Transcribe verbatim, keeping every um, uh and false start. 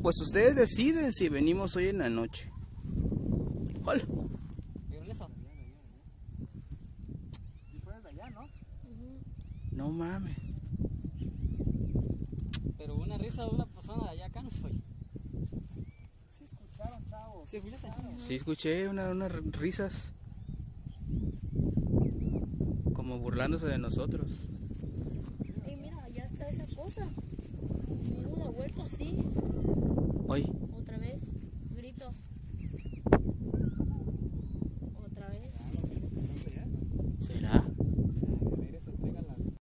Pues ustedes deciden si venimos hoy en la noche. Hola. No mames. Pero una risa de una persona de allá acá no soy. ¿Sí escucharon, chavos? ¿Sí escucharon? Sí escuché una, unas risas. Como burlándose de nosotros. Y mira, allá está esa cosa. Mira una vuelta así. Oye.